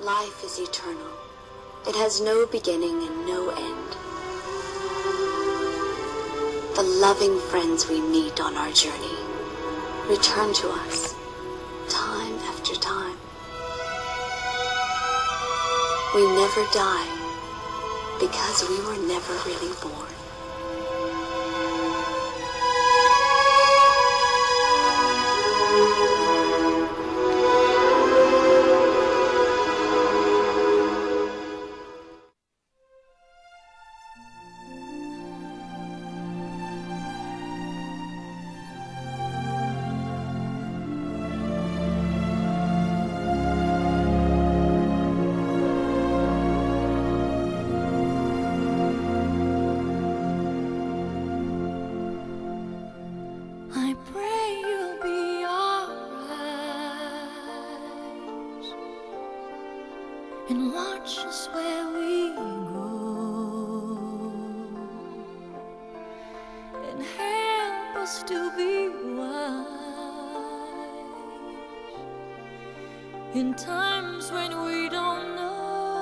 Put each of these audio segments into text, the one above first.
Life is eternal. It has no beginning and no end. The loving friends we meet on our journey return to us time after time. We never die because we were never really born. I pray you'll be alright and watch us where we go and help us to be wise in times when we don't know.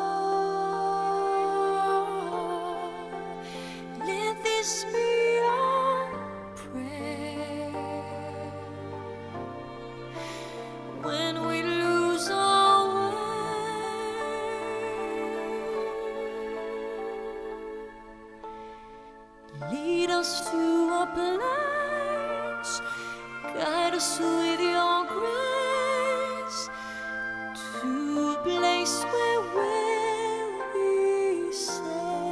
Let this be our prayer when we lose our way. Lead us to a place, guide us with your grace, to a place where we'll be safe.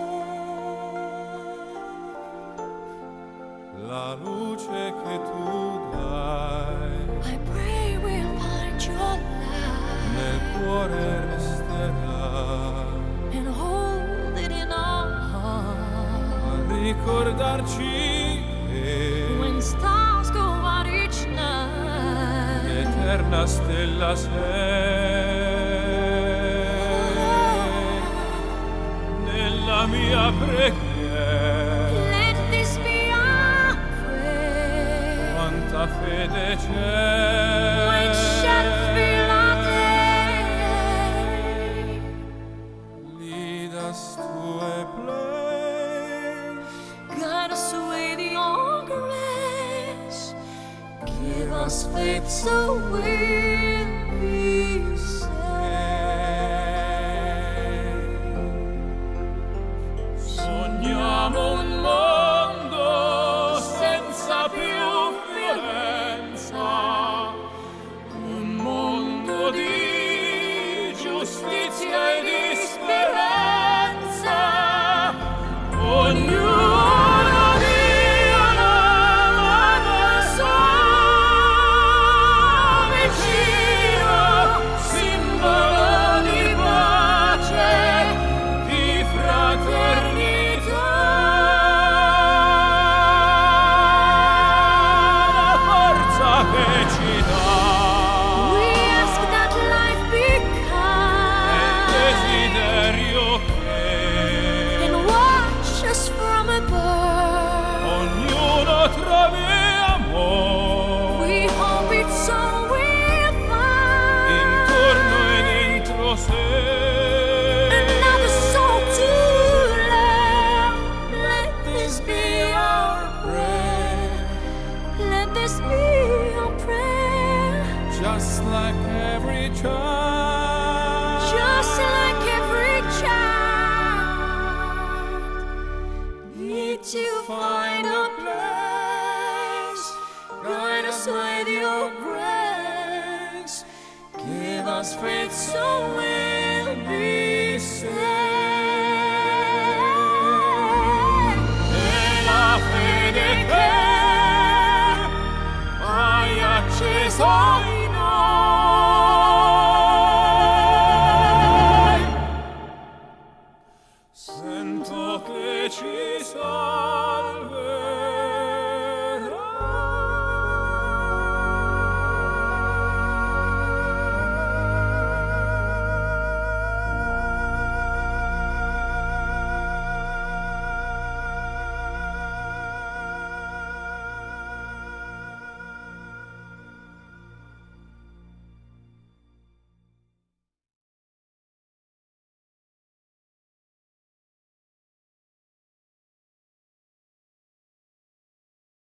La luce che tu dai I pray we'll find your light nel cuore resterà and hold it in our heart. a ricordarci che When stars go out each night, l'eterna stella sei nella mia preghiera. let this be our prayer. Quanta fede c'è When shadows fill our day, lead us to a place, guide us with your grace, give us faith so we'll be safe. sogniamo un mondo senza più violenza, un mondo di giustizia e di speranza. Ognuno dia una mano al suo vicino, simbolo di pace, di fraternità. La forza che ci dà We ask that life be è il kind desiderio che and watch us from above. ognuno trovi amore We hope it's all we'll find. intorno e dentro sé. Another soul to love. Let this be our prayer. Let this be our prayer. Just like every child, Just like every child, need to find a place. Guide us with your grace. Give us faith so we'll be safe. e la fede che hai acceso